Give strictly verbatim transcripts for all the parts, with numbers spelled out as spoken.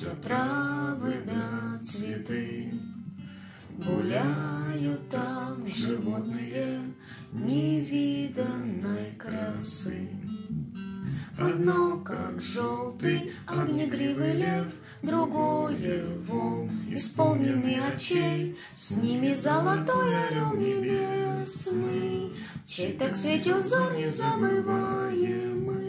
все травы да цветы. Гуляют там животные невиданной красы. Одно, как желтый огнегривый лев, другое вол, исполненный очей, с ними золотой орел небесный, чей так светил взор незабываемый.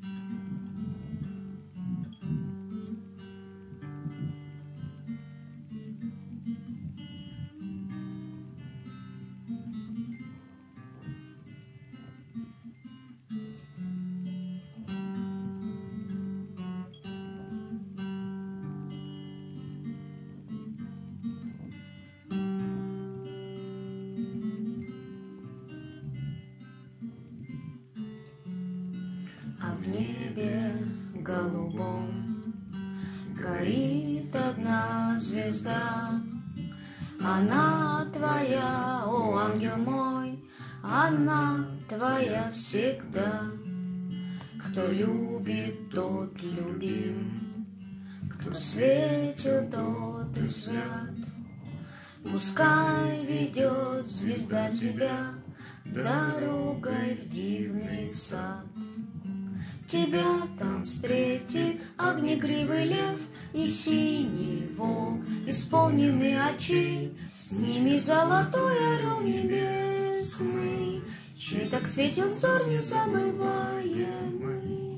А в небе голубом горит одна звезда. Она твоя, о ангел мой, она твоя всегда. Кто любит, тот любим, кто светил, тот и свят. Пускай ведет звезда тебя дорогой в дивный сад. Тебя там встретит огнегривый лев и синий волк, исполненный очей, с ними золотой орел небесный, чей так светил взор незабываемый.